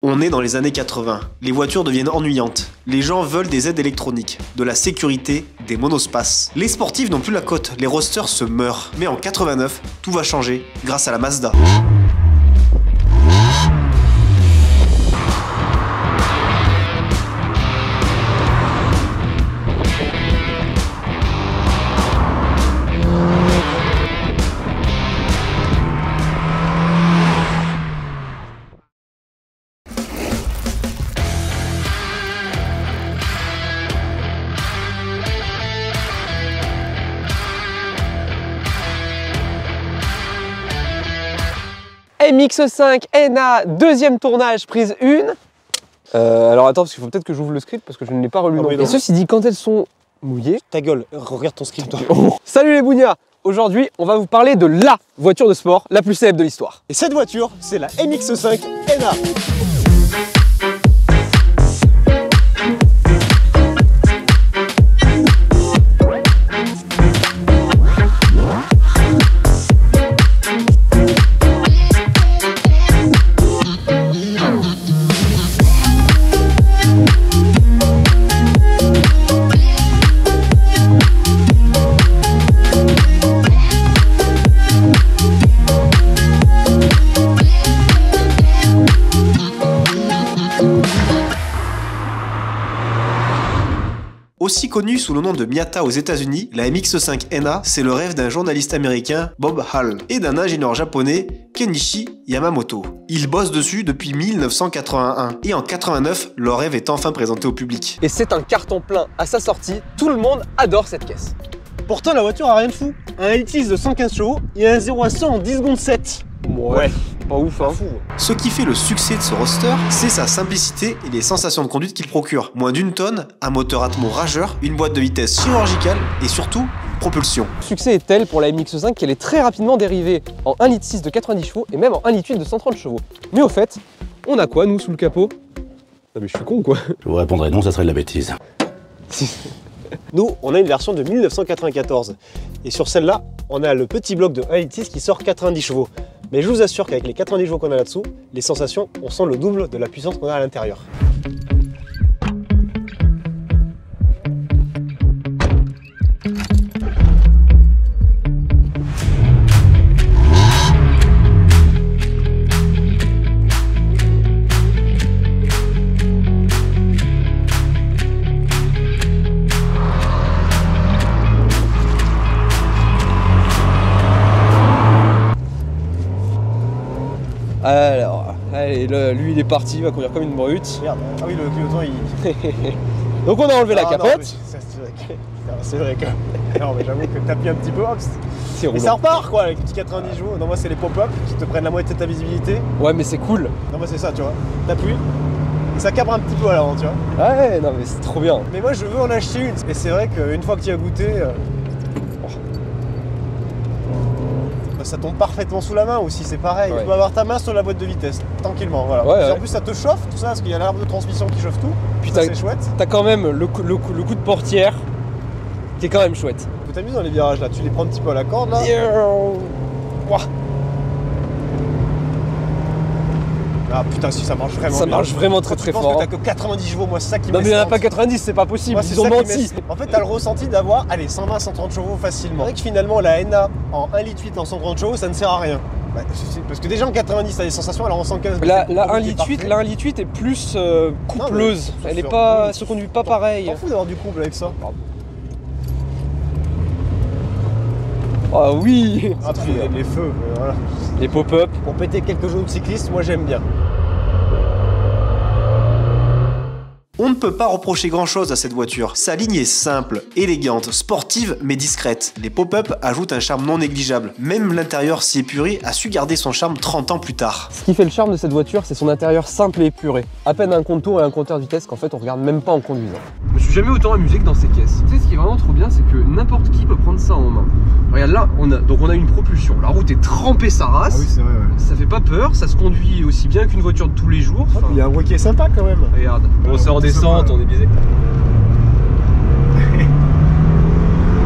On est dans les années 80. Les voitures deviennent ennuyantes. Les gens veulent des aides électroniques, de la sécurité, des monospaces. Les sportifs n'ont plus la cote, les roadsters se meurent. Mais en 89, tout va changer grâce à la Mazda. MX5 NA, deuxième tournage, prise 1. Alors attends, parce qu'il faut peut-être que j'ouvre le script parce que je ne l'ai pas relu. Et ceci dit, quand elles sont mouillées... Ta gueule, regarde ton script toi. Salut les bougnats. Aujourd'hui, on va vous parler de LA voiture de sport la plus célèbre de l'histoire. Et cette voiture, c'est la MX5 NA. Aussi connue sous le nom de Miata aux États-Unis, la MX5 NA, c'est le rêve d'un journaliste américain, Bob Hall, et d'un ingénieur japonais, Kenichi Yamamoto. Ils bossent dessus depuis 1981, et en 89, leur rêve est enfin présenté au public. Et c'est un carton plein à sa sortie, tout le monde adore cette caisse. Pourtant, la voiture a rien de fou. Un L6 de 115 chevaux et un 0 à 100 en 10 secondes 7. Ouais, pas ouf hein. Ce qui fait le succès de ce roadster, c'est sa simplicité et les sensations de conduite qu'il procure. Moins d'une tonne, un moteur Atmo rageur, une boîte de vitesse chirurgicale et surtout, propulsion. Le succès est tel pour la MX5 qu'elle est très rapidement dérivée en 1,6 litre de 90 chevaux et même en 1,8 litre de 130 chevaux. Mais au fait, on a quoi nous sous le capot? Ah mais je suis con quoi. Je vous répondrai non, ça serait de la bêtise. Nous, on a une version de 1994. Et sur celle-là, on a le petit bloc de 1,6 litre qui sort 90 chevaux. Mais je vous assure qu'avec les 90 chevaux qu'on a là-dessous, les sensations, on sent le double de la puissance qu'on a à l'intérieur. Alors, allez, là, lui il est parti, il va conduire comme une brute. Merde, ah oui, le clignotant il... Donc on a enlevé la capote. C'est vrai que... Non mais j'avoue que t'appuies un petit peu, Mais ça repart quoi, avec les petits 90 chevaux. Non moi c'est les pop-up qui te prennent la moitié de ta visibilité. Ouais mais c'est cool. Non moi c'est ça, tu vois. T'appuies et ça cabre un petit peu à l'avant, tu vois. Ouais, non mais c'est trop bien. Mais moi je veux en acheter une. Et c'est vrai qu'une fois que tu as goûté... ça tombe parfaitement sous la main aussi, c'est pareil. Ouais. Tu peux avoir ta main sur la boîte de vitesse, tranquillement, voilà. Ouais, en plus ça te chauffe tout ça, parce qu'il y a l'arbre de transmission qui chauffe tout. Puis c'est chouette. T'as quand même le coup de portière qui est quand même chouette. Tu t'amuses dans les virages là, tu les prends un petit peu à la corde là. Ouah. Ah putain si ça marche vraiment Ça bien. marche vraiment très Tu penses fort. que t'as que 90 chevaux, moi c'est ça qui Non mais il n'y en a m'escante. pas 90, c'est pas possible, Moi, ils ont menti. En fait t'as le ressenti d'avoir, allez, 120, 130 chevaux facilement. C'est vrai que finalement la NA en 1,8 litre en 130 chevaux, ça ne sert à rien. Bah, parce que déjà en 90 t'as des sensations, alors en 115... La 1,8 litre est plus coupleuse, non, elle se conduit pas pareil. T'en fous d'avoir du couple avec ça. Ah oui. Ah puis les feux, voilà. Les pop-up. Pour péter quelques genoux de cyclistes, moi j'aime bien. On ne peut pas reprocher grand chose à cette voiture. Sa ligne est simple, élégante, sportive mais discrète. Les pop-up ajoutent un charme non négligeable. Même l'intérieur si épuré a su garder son charme 30 ans plus tard. Ce qui fait le charme de cette voiture, c'est son intérieur simple et épuré. À peine un contour et un compteur de vitesse qu'en fait on regarde même pas en conduisant. Je me suis jamais autant amusé que dans ces caisses. Tu sais ce qui est vraiment trop bien, c'est que n'importe qui peut prendre ça en main. Regarde là, on a une propulsion. La route est trempée sa race. Ah oui c'est vrai, ouais. Ça fait pas peur, ça se conduit aussi bien qu'une voiture de tous les jours. Enfin, il y a un voie qui est sympa quand même. Regarde, bon, c'est en descente, on est biaisé.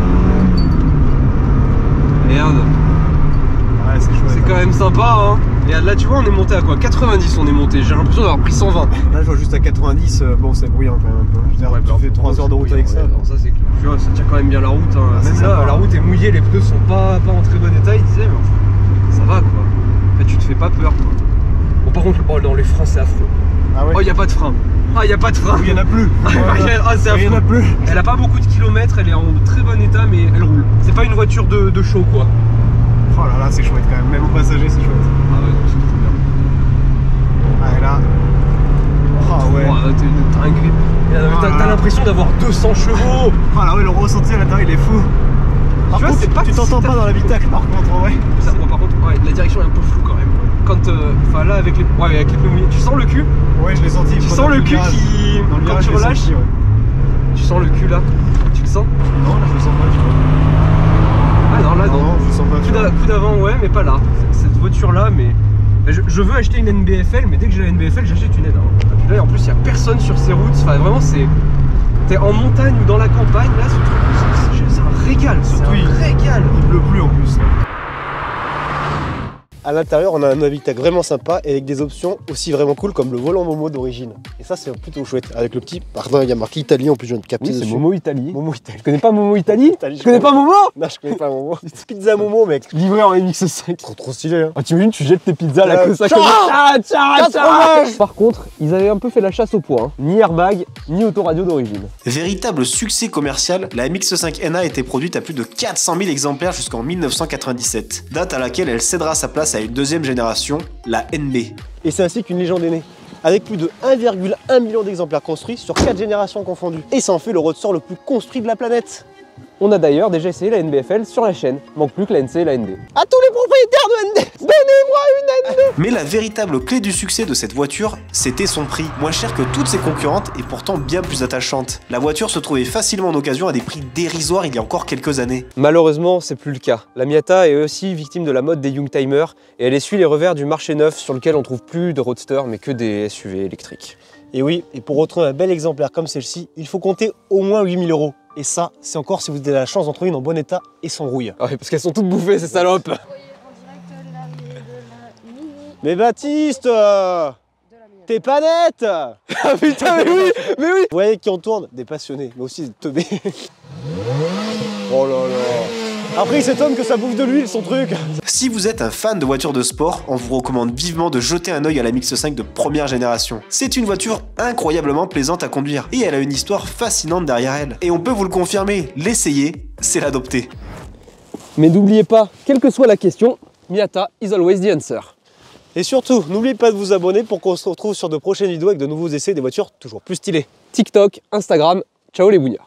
Merde. Ouais, c'est chouette. C'est quand même sympa, hein. Et là tu vois on est monté à quoi? 90 on est monté, j'ai l'impression d'avoir pris 120. Là je vois juste à 90, bon c'est bruyant quand même un peu. Je veux dire, Ouais, tu fais 3 heures de route avec ça. Non, ça c'est clair. Tu vois, ça tient quand même bien la route. Hein. Ah, même c'est là, sympa. la route est mouillée, les pneus sont pas en très bon état, il disait, mais enfin, ça va quoi. En fait, tu te fais pas peur quoi. Bon, par contre, oh non, les freins c'est affreux. Ah ouais. Oh, y a pas de frein. Ah, y a pas de frein. Il y en a plus. Ah, c'est Il y en a affreux. plus. Elle a pas beaucoup de kilomètres, elle est en très bon état, mais elle roule. C'est pas une voiture de show quoi. Oh là là, c'est chouette quand même. Même au passager, c'est chouette. Ah ouais, c'est trop bien. Ah et là. Oh ouais. Oh, t'as un grip. T'as l'impression d'avoir 200 chevaux. Ah là ouais, le ressenti à l'intérieur il est fou. Par Tu vois, contre, c'est pas tu t'entends si pas dans l'habitacle par contre, ouais. Ça, bon, par contre, ouais, la direction est un peu floue quand même. Quand, enfin là, avec les pneus mouillés, tu sens le cul? Ouais, je l'ai senti. Tu sens le cul qui, Dans le quand virage, tu je l'ai relâches, senti, ouais. tu sens le cul là. Tu le sens? Non, là je le sens pas, tu vois. Ah non, là non. Non, je le sens pas. tu vois. Coup d'avant, ouais, mais pas là. Cette voiture là, mais je veux acheter une NBFL, mais dès que j'ai la NBFL, j'achète une N1. Et puis là, en plus, il y a personne sur ces routes. Enfin, vraiment, c'est. T'es en montagne ou dans la campagne, là, ce truc, c'est un régal. C'est un régal. Il pleut plus en plus. À l'intérieur, on a un habitacle vraiment sympa et avec des options aussi vraiment cool comme le volant Momo d'origine. Et ça, c'est plutôt chouette. Avec le petit, pardon, il y a marqué Italie en plus, je viens de capter Oui, c'est dessus. Momo Italie. Momo Italie. Tu connais pas Momo Italie? Italie, Tu connais pas Momo? Non, je connais pas Momo. Pizza Momo, mec. Livré en MX5. Trop stylé, hein. Ah, t'imagines, tu jettes tes pizzas là comme ça, Ciao comme ça. Ciao, fromage. Par contre, ils avaient un peu fait la chasse au poids. Hein. Ni airbag, ni autoradio d'origine. Véritable succès commercial, la MX5 NA a été produite à plus de 400 000 exemplaires jusqu'en 1997, date à laquelle elle cédera sa place à une deuxième génération, la NB. Et c'est ainsi qu'une légende est née. Avec plus de 1,1 million d'exemplaires construits sur 4 générations confondues. Et ça en fait le roadster le plus construit de la planète. On a d'ailleurs déjà essayé la NBFL sur la chaîne. Manque plus que la NC et la ND. À tous les propriétaires de ND, donnez-moi une ND. Mais la véritable clé du succès de cette voiture, c'était son prix. Moins cher que toutes ses concurrentes et pourtant bien plus attachante. La voiture se trouvait facilement en occasion à des prix dérisoires il y a encore quelques années. Malheureusement, c'est plus le cas. La Miata est aussi victime de la mode des Youngtimers et elle essuie les revers du marché neuf sur lequel on trouve plus de roadster mais que des SUV électriques. Et oui, et pour retrouver un bel exemplaire comme celle-ci, il faut compter au moins 8 000 €. Et ça, c'est encore si vous avez la chance d'en trouver une en bon état et sans rouille. Ah oui, parce qu'elles sont toutes bouffées ces salopes. Mais Baptiste, t'es pas net. Ah putain, mais oui. Vous voyez qui en tourne? Des passionnés, mais aussi des teubés. Oh là là. Après, il s'étonne que ça bouffe de l'huile, son truc. Si vous êtes un fan de voitures de sport, on vous recommande vivement de jeter un œil à la MX5 de première génération. C'est une voiture incroyablement plaisante à conduire et elle a une histoire fascinante derrière elle. Et on peut vous le confirmer, l'essayer, c'est l'adopter. Mais n'oubliez pas, quelle que soit la question, Miata is always the answer. Et surtout, n'oubliez pas de vous abonner pour qu'on se retrouve sur de prochaines vidéos avec de nouveaux essais des voitures toujours plus stylées. TikTok, Instagram, ciao les bougnards.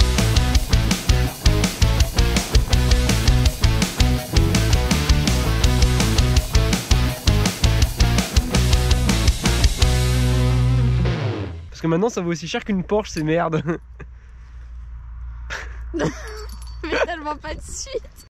Parce que maintenant ça vaut aussi cher qu'une Porsche, c'est merde. Mais tellement pas de suite.